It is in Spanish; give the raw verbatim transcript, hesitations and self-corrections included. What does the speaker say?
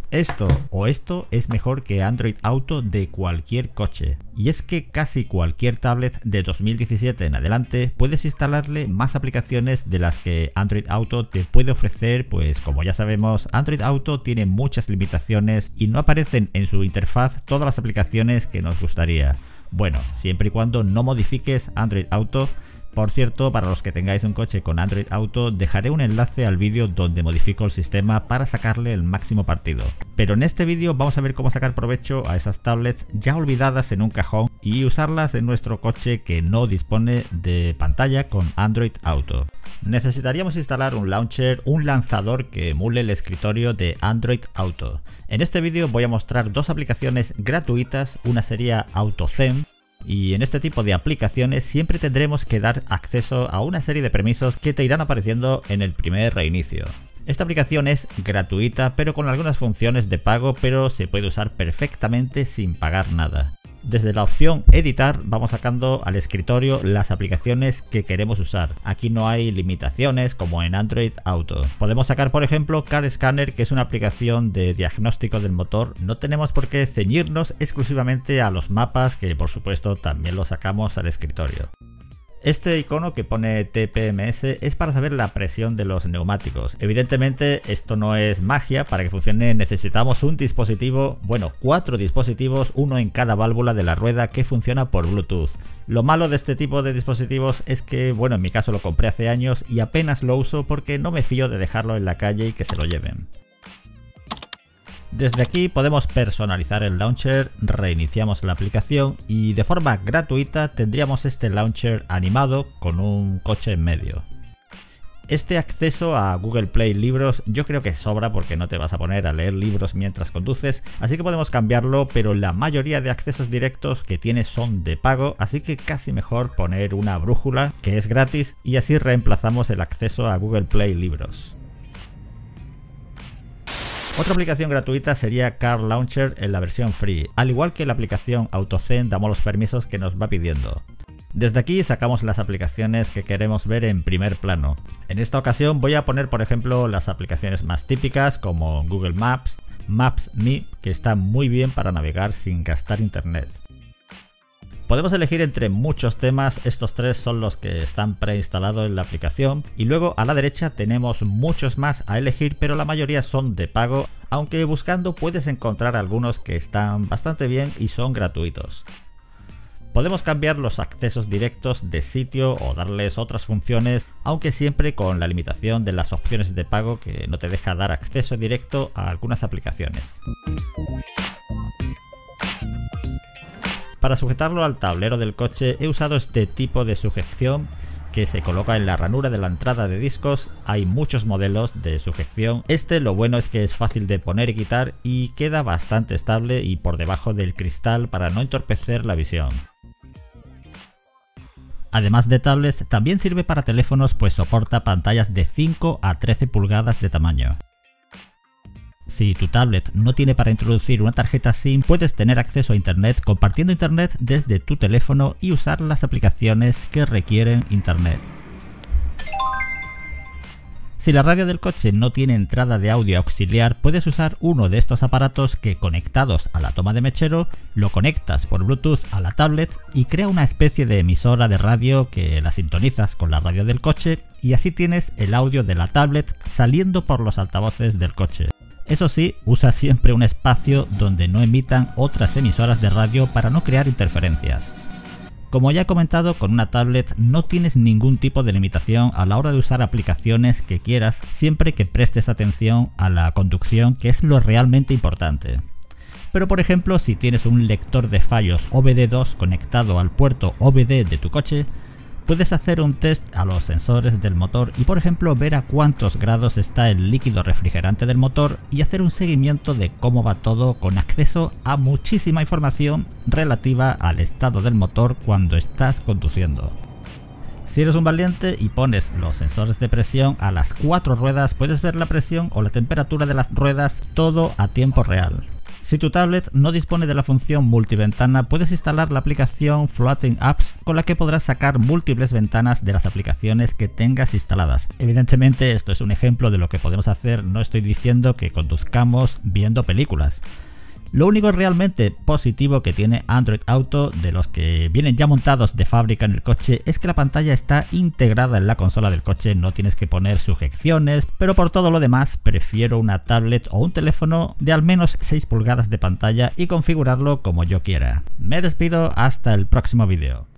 Esto o esto es mejor que Android Auto de cualquier coche. Y es que casi cualquier tablet de dos mil diecisiete en adelante puedes instalarle más aplicaciones de las que Android Auto te puede ofrecer, pues como ya sabemos, Android Auto tiene muchas limitaciones y no aparecen en su interfaz todas las aplicaciones que nos gustaría. Bueno, siempre y cuando no modifiques Android Auto. Por cierto, para los que tengáis un coche con Android Auto, dejaré un enlace al vídeo donde modifico el sistema para sacarle el máximo partido. Pero en este vídeo vamos a ver cómo sacar provecho a esas tablets ya olvidadas en un cajón y usarlas en nuestro coche que no dispone de pantalla con Android Auto. Necesitaríamos instalar un launcher, un lanzador que emule el escritorio de Android Auto. En este vídeo voy a mostrar dos aplicaciones gratuitas, una sería AutoZen. Y en este tipo de aplicaciones siempre tendremos que dar acceso a una serie de permisos que te irán apareciendo en el primer reinicio. Esta aplicación es gratuita pero con algunas funciones de pago, pero se puede usar perfectamente sin pagar nada. Desde la opción editar vamos sacando al escritorio las aplicaciones que queremos usar. Aquí no hay limitaciones como en Android Auto. Podemos sacar por ejemplo Car Scanner, que es una aplicación de diagnóstico del motor. No tenemos por qué ceñirnos exclusivamente a los mapas, que por supuesto también lo sacamos al escritorio. Este icono que pone T P M S es para saber la presión de los neumáticos. Evidentemente esto no es magia, para que funcione necesitamos un dispositivo, bueno, cuatro dispositivos, uno en cada válvula de la rueda, que funciona por Bluetooth. Lo malo de este tipo de dispositivos es que, bueno, en mi caso lo compré hace años y apenas lo uso porque no me fío de dejarlo en la calle y que se lo lleven. Desde aquí podemos personalizar el launcher, reiniciamos la aplicación y de forma gratuita tendríamos este launcher animado con un coche en medio. Este acceso a Google Play Libros yo creo que sobra porque no te vas a poner a leer libros mientras conduces, así que podemos cambiarlo, pero la mayoría de accesos directos que tienes son de pago, así que casi mejor poner una brújula que es gratis y así reemplazamos el acceso a Google Play Libros. Otra aplicación gratuita sería Car Launcher en la versión free. Al igual que la aplicación AutoZen, damos los permisos que nos va pidiendo. Desde aquí sacamos las aplicaciones que queremos ver en primer plano. En esta ocasión voy a poner por ejemplo las aplicaciones más típicas como Google Maps, Maps punto me, que están muy bien para navegar sin gastar internet. Podemos elegir entre muchos temas, estos tres son los que están preinstalados en la aplicación y luego a la derecha tenemos muchos más a elegir, pero la mayoría son de pago, aunque buscando puedes encontrar algunos que están bastante bien y son gratuitos. Podemos cambiar los accesos directos de sitio o darles otras funciones, aunque siempre con la limitación de las opciones de pago que no te deja dar acceso directo a algunas aplicaciones. Para sujetarlo al tablero del coche he usado este tipo de sujeción que se coloca en la ranura de la entrada de discos. Hay muchos modelos de sujeción. Este lo bueno es que es fácil de poner y quitar y queda bastante estable y por debajo del cristal para no entorpecer la visión. Además de tablets, también sirve para teléfonos, pues soporta pantallas de cinco a trece pulgadas de tamaño. Si tu tablet no tiene para introducir una tarjeta SIM, puedes tener acceso a internet compartiendo internet desde tu teléfono y usar las aplicaciones que requieren internet. Si la radio del coche no tiene entrada de audio auxiliar, puedes usar uno de estos aparatos que, conectados a la toma de mechero, lo conectas por Bluetooth a la tablet y crea una especie de emisora de radio que la sintonizas con la radio del coche y así tienes el audio de la tablet saliendo por los altavoces del coche. Eso sí, usa siempre un espacio donde no emitan otras emisoras de radio para no crear interferencias. Como ya he comentado, con una tablet no tienes ningún tipo de limitación a la hora de usar aplicaciones que quieras, siempre que prestes atención a la conducción, que es lo realmente importante. Pero por ejemplo, si tienes un lector de fallos O B D dos conectado al puerto O B D de tu coche, puedes hacer un test a los sensores del motor y por ejemplo ver a cuántos grados está el líquido refrigerante del motor y hacer un seguimiento de cómo va todo con acceso a muchísima información relativa al estado del motor cuando estás conduciendo. Si eres un valiente y pones los sensores de presión a las cuatro ruedas, puedes ver la presión o la temperatura de las ruedas todo a tiempo real. Si tu tablet no dispone de la función multiventana, puedes instalar la aplicación Floating Apps, con la que podrás sacar múltiples ventanas de las aplicaciones que tengas instaladas. Evidentemente esto es un ejemplo de lo que podemos hacer, no estoy diciendo que conduzcamos viendo películas. Lo único realmente positivo que tiene Android Auto, de los que vienen ya montados de fábrica en el coche, es que la pantalla está integrada en la consola del coche, no tienes que poner sujeciones, pero por todo lo demás prefiero una tablet o un teléfono de al menos seis pulgadas de pantalla y configurarlo como yo quiera. Me despido, hasta el próximo vídeo.